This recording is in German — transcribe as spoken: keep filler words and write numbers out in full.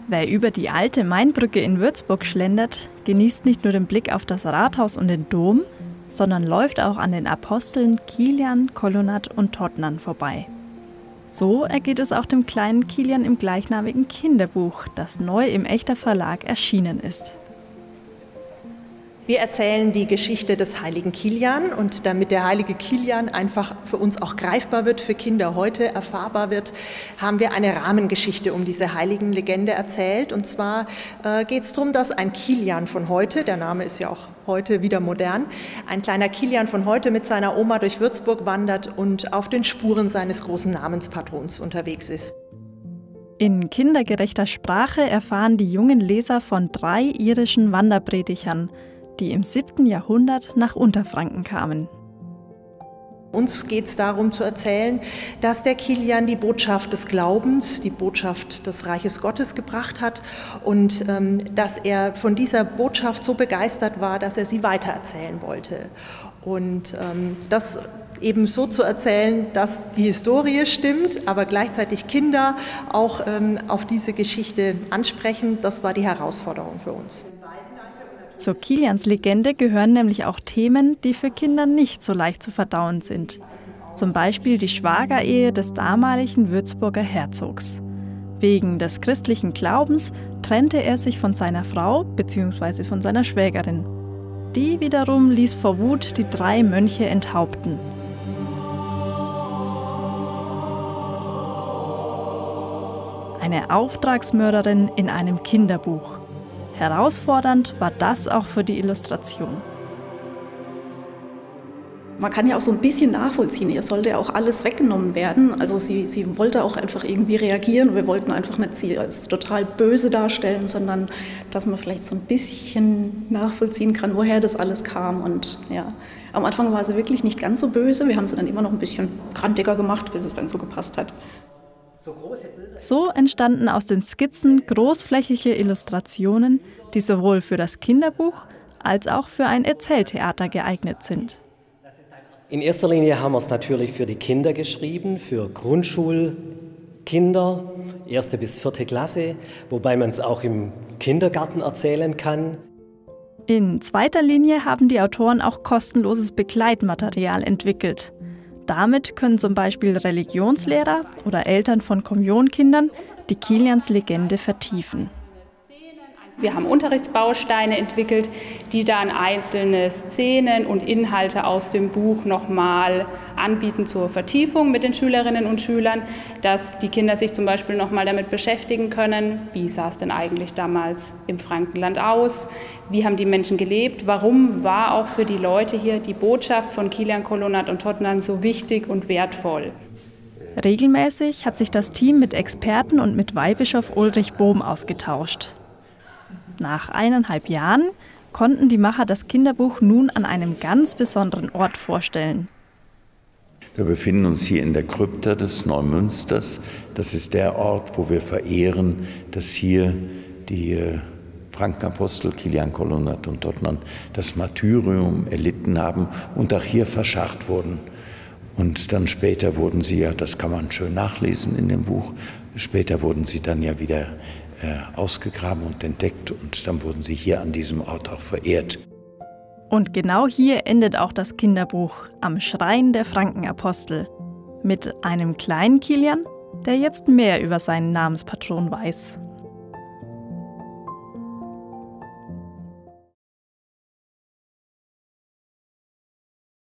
Wer über die alte Mainbrücke in Würzburg schlendert, genießt nicht nur den Blick auf das Rathaus und den Dom, sondern läuft auch an den Aposteln Kilian, Kolonat und Todtnern vorbei. So ergeht es auch dem kleinen Kilian im gleichnamigen Kinderbuch, das neu im Echter Verlag erschienen ist. Wir erzählen die Geschichte des heiligen Kilian, und damit der heilige Kilian einfach für uns auch greifbar wird, für Kinder heute erfahrbar wird, haben wir eine Rahmengeschichte um diese heiligen Legende erzählt. Und zwar äh, geht es darum, dass ein Kilian von heute, der Name ist ja auch heute wieder modern, ein kleiner Kilian von heute mit seiner Oma durch Würzburg wandert und auf den Spuren seines großen Namenspatrons unterwegs ist. In kindergerechter Sprache erfahren die jungen Leser von drei irischen Wanderpredigern, die im siebten Jahrhundert nach Unterfranken kamen. Uns geht es darum zu erzählen, dass der Kilian die Botschaft des Glaubens, die Botschaft des Reiches Gottes gebracht hat und ähm, dass er von dieser Botschaft so begeistert war, dass er sie weitererzählen wollte. Und ähm, das eben so zu erzählen, dass die Historie stimmt, aber gleichzeitig Kinder auch ähm, auf diese Geschichte ansprechen, das war die Herausforderung für uns. Zur Kilians Legende gehören nämlich auch Themen, die für Kinder nicht so leicht zu verdauen sind. Zum Beispiel die Schwagerehe des damaligen Würzburger Herzogs. Wegen des christlichen Glaubens trennte er sich von seiner Frau bzw. von seiner Schwägerin. Die wiederum ließ vor Wut die drei Mönche enthaupten. Eine Auftragsmörderin in einem Kinderbuch. Herausfordernd war das auch für die Illustration. Man kann ja auch so ein bisschen nachvollziehen, ihr sollte ja auch alles weggenommen werden. Also sie, sie wollte auch einfach irgendwie reagieren. Wir wollten einfach nicht sie als total böse darstellen, sondern dass man vielleicht so ein bisschen nachvollziehen kann, woher das alles kam. Und ja, am Anfang war sie wirklich nicht ganz so böse. Wir haben sie dann immer noch ein bisschen grantiger gemacht, bis es dann so gepasst hat. So entstanden aus den Skizzen großflächige Illustrationen, die sowohl für das Kinderbuch als auch für ein Erzähltheater geeignet sind. In erster Linie haben wir es natürlich für die Kinder geschrieben, für Grundschulkinder, erste bis vierte Klasse, wobei man es auch im Kindergarten erzählen kann. In zweiter Linie haben die Autoren auch kostenloses Begleitmaterial entwickelt. Damit können zum Beispiel Religionslehrer oder Eltern von Kommunionkindern die Kilians Legende vertiefen. Wir haben Unterrichtsbausteine entwickelt, die dann einzelne Szenen und Inhalte aus dem Buch nochmal anbieten zur Vertiefung mit den Schülerinnen und Schülern, dass die Kinder sich zum Beispiel nochmal damit beschäftigen können, wie sah es denn eigentlich damals im Frankenland aus, wie haben die Menschen gelebt, warum war auch für die Leute hier die Botschaft von Kilian, Kolonat und Todtnern so wichtig und wertvoll. Regelmäßig hat sich das Team mit Experten und mit Weihbischof Ulrich Bohm ausgetauscht. Nach eineinhalb Jahren konnten die Macher das Kinderbuch nun an einem ganz besonderen Ort vorstellen. Wir befinden uns hier in der Krypta des Neumünsters. Das ist der Ort, wo wir verehren, dass hier die Frankenapostel Kilian, Kolonat und Todtnern das Martyrium erlitten haben und auch hier verscharrt wurden. Und dann später wurden sie ja, das kann man schön nachlesen in dem Buch, später wurden sie dann ja wieder äh, ausgegraben und entdeckt und dann wurden sie hier an diesem Ort auch verehrt. Und genau hier endet auch das Kinderbuch, am Schrein der Frankenapostel. Mit einem kleinen Kilian, der jetzt mehr über seinen Namenspatron weiß.